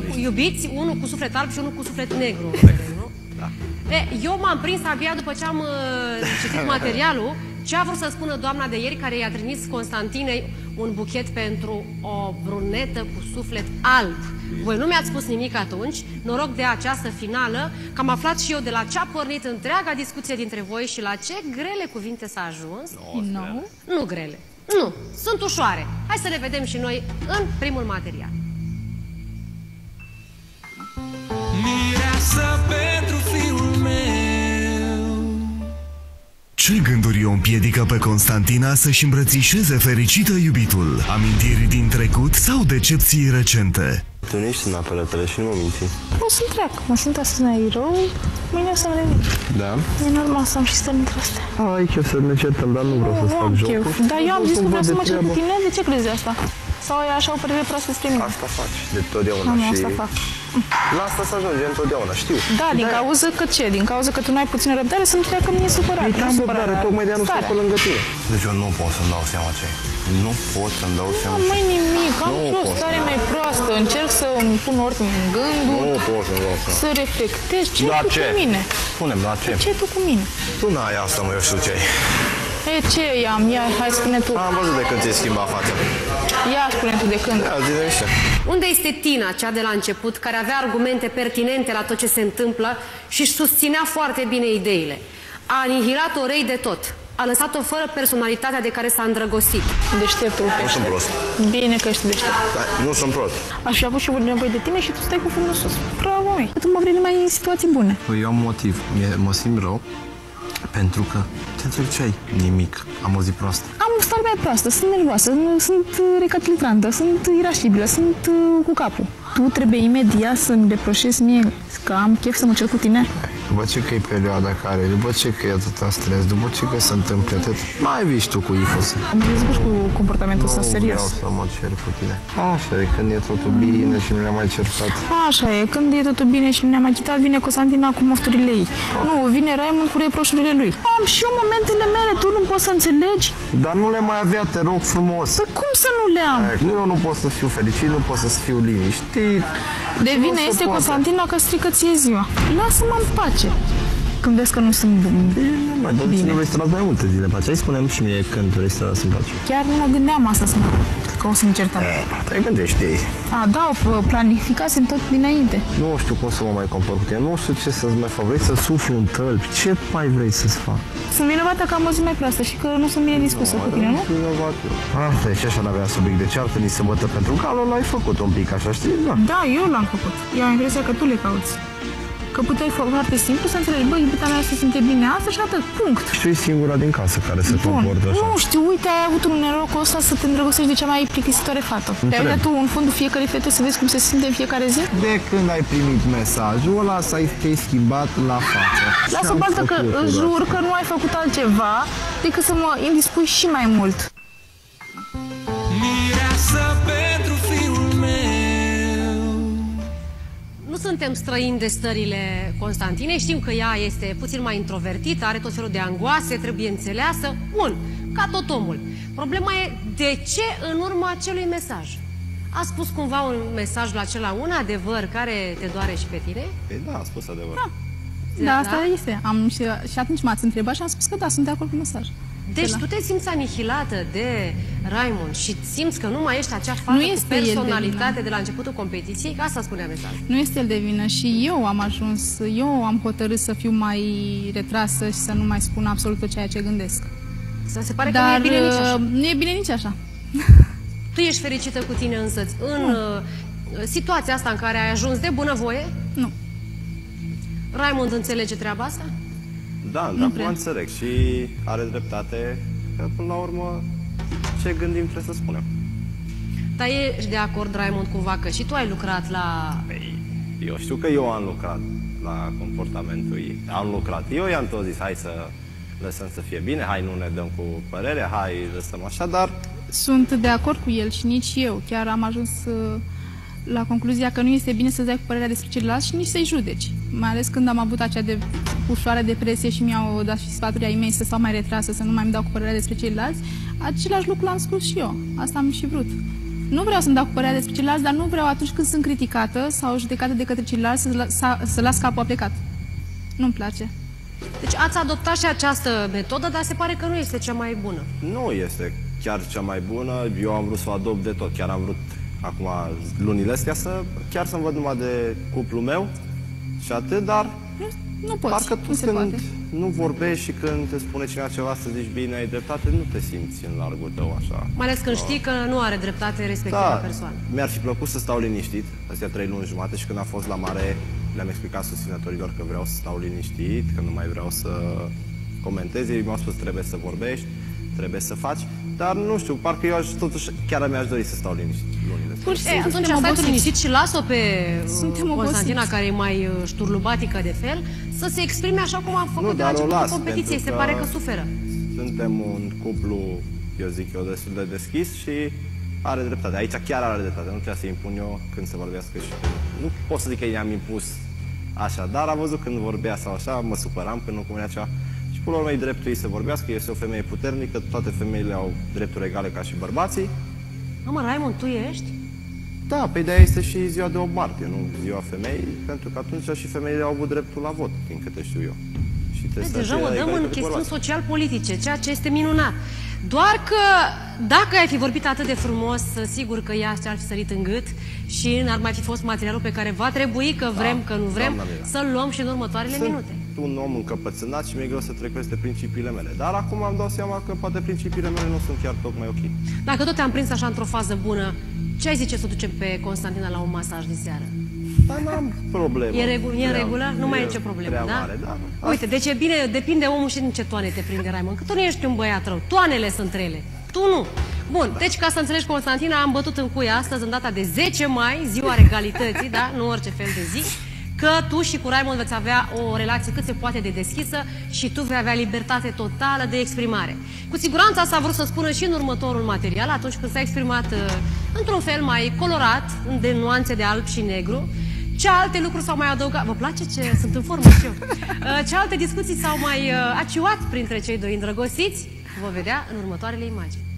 iubiți, unul cu suflet alb și unul cu suflet negru. Nu? Da. Eu m-am prins abia după ce am citit materialul ce a vrut să spună doamna de ieri care i-a trimis Constantinei un buchet pentru o brunetă cu suflet alb. Voi nu mi-ați spus nimic atunci, noroc de această finală, că am aflat și eu de la ce a pornit întreaga discuție dintre voi și la ce grele cuvinte s-a ajuns. Nu grele, nu, sunt ușoare. Hai să le vedem și noi în primul material. Mireasă pentru fiul meu. Ce gânduri o împiedică pe Constantina să-și îmbrățișeze fericită iubitul? Amintiri din trecut sau decepții recente? Tu nu ești în apelatele și nu mă minți. O să-mi treacă. Mă simt astăzi mai rău, mâine o să-mi revin. Da? E normal să am și stări între astea. Ai chef să ne certăm, dar nu vreau să-ți fac jocul. Dar eu am zis că vreau să mă cer cu tine, de ce crezi de asta? Sau e așa o părere proastă despre mine? Asta faci, de totdeauna și... asta fac. La asta să ajunge întotdeauna, știu. Da, din cauza că ce? Din cauza că tu nu ai puțină răbdare, să-mi treacă mie supărare. Păi am răbdare, tocmai de-aia nu stau pe lângă tine. Deci eu nu pot să-mi dau seama ce e. Nu pot să-mi dau seama ce e. Nu, mai nimic, am și o stare mai proastă. Încerc să îmi pun ordine în gândul. Nu pot să-mi dau seama. Să reflectez. Ce La tu ce? cu mine? Spune-mi, la ce? Ce tu cu mine? Tu n-ai asta, mă, eu știu ce ai. E, ce i-am? Ia, hai, spune tu. Am văzut de când ți-ai schimbat fața. Ia, spune tu de când. Ia, zi-ne niște. Unde este Tina, cea de la început, care avea argumente pertinente la tot ce se întâmplă și își susținea foarte bine ideile? A anihilat-o răi de tot. A lăsat-o fără personalitatea de care s-a îndrăgostit. Deșteptul. Nu sunt prost. Bine că ești deștept. Da, nu sunt prost. Aș fi avut și nevoie de tine și tu stai cu frumos sus. Bravo, măi. Tu mă vrei numai în situații bune. Păi eu am motiv. Mă simt rău pentru că te întreb ce ai. Nimic. Am o zi proastă. Am o stare mai proastă, sunt nervoasă, sunt recalcitrantă, sunt irascibilă, sunt cu capul. Tu trebuie imediat să-mi reproșezi mie că am chef să mă cer cu tine? După ce că e perioada care, după ce că e atâta stres, după ce că se întâmplă atât, mai vii tu cu ifos. Am rezolvat cu comportamentul ăsta serios. Nu vreau să mă cer cu tine. Așa e, când e totul bine și nu ne-am mai certat. Așa e, când e totul bine și nu ne-am mai chitat, vine Constantina cu mofturile ei. Nu, vine Raimund cu reproșurile lui. Am și eu momentele mele, tu nu poți să înțelegi? Dar nu le mai avea, te rog frumos. Păi cum să nu le am? Eu nu pot să fiu fericit, nu pot să fiu liniștit. De vină este Constantina că strică ție ziua. Lasă-mă în pace. Când vezi că nu sunt bine. Nu vrei să mai multe zile în pace. Hai spune-mi și mie când vrei să în pace. Chiar nu mă gândeam asta că o să-mi certăm. Te gândești ei. Da, planificasem tot dinainte. Nu știu cum să mă mai compor cu tine. Nu știu ce să-ți mai fac. Vrei să suflu în tălpi? Ce mai vrei să-ți fac? Sunt vinovată că am o zi mai proastă și că nu sunt bine dispusă cu tine, nu? Deci așa n-avea subiect de ceartă, ni se bătă pentru calul, l-ai făcut un pic așa, știi? Da, eu l-am făcut. Eu am impresia că tu le cauți. Că puteai foarte simplu să înțelegi, băi, iubita mea se simte bine asta și atât, punct. Și tu e singura din casă care se comportă așa. Nu știu, uite, ai avut un norocul ăsta să te îndrăgostești de cea mai plictisitoare fată. Te-ai uitat tu în fundul fiecărei fete să vezi cum se simte în fiecare zi? De când ai primit mesajul ăla, te-ai schimbat la față. Lasă o baltă că jur că nu ai făcut altceva decât să mă indispui și mai mult. Mireasă pentru fiul meu. Nu suntem străini de stările Constantinei, știm că ea este puțin mai introvertită, are tot felul de angoase, trebuie înțeleasă, bun, ca tot omul. Problema e de ce în urma acelui mesaj? A spus cumva un mesaj la acela, un adevăr care te doare și pe tine? Păi da, a spus adevăr. Da, asta este. Și atunci m-ați întrebat și am spus că da, sunt de acord cu mesaj. Deci tu te simți anihilată de Raimund și simți că nu mai ești acea fată cu personalitate de la începutul competiției? Că asta spunea mesajul. Nu este el de vină și eu am hotărât să fiu mai retrasă și să nu mai spun absolut tot ceea ce gândesc. Se pare că nu e bine nici așa. Nu e bine nici așa. Tu ești fericită cu tine însăți în situația asta în care ai ajuns de bunăvoie? Nu. Raimund înțelege treaba asta? Da, dar acum înțeleg și are dreptate că până la urmă ce gândim trebuie să spunem. Dar ești de acord, Raimund, cumva că și tu ai lucrat la... Eu știu că eu am lucrat la comportamentul ei. Am lucrat. Eu i-am tot zis, hai să lăsăm să fie bine, hai nu ne dăm cu părere, hai lăsăm așa, dar... Sunt de acord cu el și nici eu. Chiar am ajuns la concluzia că nu este bine să-ți dai cu părerea despre ceilalți și nici să-i judeci. Mai ales când am avut acea ușoară depresie și mi-au dat și sfaturi ai mei să stau mai retrasă, să nu mai îmi dau cu părerea despre ceilalți, același lucru l-am spus și eu. Asta am și vrut. Nu vreau să-mi dau cu părerea despre ceilalți, dar nu vreau atunci când sunt criticată sau judecată de către ceilalți să las capul plecat. Nu-mi place. Deci ați adoptat și această metodă, dar se pare că nu este cea mai bună. Nu este chiar cea mai bună. Eu am vrut să o adopt de tot. Chiar am vrut acum lunile astea chiar să-mi văd numai de cuplul meu și atât, dar nu poți, parcă tu nu se când poate. nu vorbești și când te spune cineva ceva să zici bine, ai dreptate, nu te simți în largul tău așa. Mai ales când știi că nu are dreptate respectiva persoană. Mi-ar fi plăcut să stau liniștit, astea 3 luni jumate, și când am fost la mare le-am explicat susținătorilor că vreau să stau liniștit, că nu mai vreau să comentez. Ei mi-au spus trebuie să vorbești, trebuie să faci, dar nu știu, parcă eu totuși chiar mi-aș dori să stau liniștit lunile astea. Atunci stai tu liniștit și las-o pe Constantina, care e mai șturlubatică de fel, să se exprime așa cum a făcut de la începutul competiției. Se pare că suferă. Suntem un cuplu, eu zic eu, destul de deschis și are dreptate. Aici chiar are dreptate. Nu trebuie să impun eu când se vorbească și când... Nu pot să zic că i-am impus așa, dar am văzut când vorbea sau așa, mă supăram când nu cumenea ceva. Și până la urmă e dreptul ei să vorbească, este o femeie puternică, toate femeile au drepturi egale ca și bărbații. Mă, Raimond, tu ești? Da, pe de-aia este și ziua de 8 martie, nu ziua femeii, pentru că atunci și femeile au avut dreptul la vot, din câte știu eu. Și deja o dăm în chestiuni social-politice, ceea ce este minunat. Doar că dacă ai fi vorbit atât de frumos, sigur că ea ți-ar fi sărit în gât și n-ar mai fi fost materialul pe care va trebui, că vrem, că nu vrem, să-l luăm și în următoarele minute. Sunt un om încăpățânat și mi-e greu să trec peste principiile mele. Dar acum am dat seama că poate principiile mele nu sunt chiar tocmai ok. Dacă tot te-am prins așa într-o fază bună, ce ai zice să ducem pe Constantina la un masaj de seară? Dar n-am problemă. E în regulă? Nu mai e nicio problemă, da? Mare, da? Uite, deci e bine, depinde omul și din ce toane te prinde, Raimond. Că tu nu ești un băiat rău, toanele sunt rele. Tu nu. Bun, deci ca să înțelegi, Constantina, am bătut în cuie astăzi, în data de 10 mai, ziua regalității, da? Nu orice fel de zi, că tu și cu Raimond veți avea o relație cât se poate de deschisă și tu vei avea libertate totală de exprimare. Cu siguranță asta a vrut să spună și în următorul material, atunci când s-a exprimat într-un fel mai colorat, de nuanțe de alb și negru. Ce alte lucruri s-au mai adăugat? Vă place ce sunt în formă și eu? Ce alte discuții s-au mai aciuat printre cei doi îndrăgostiți? Vă vedea în următoarele imagini.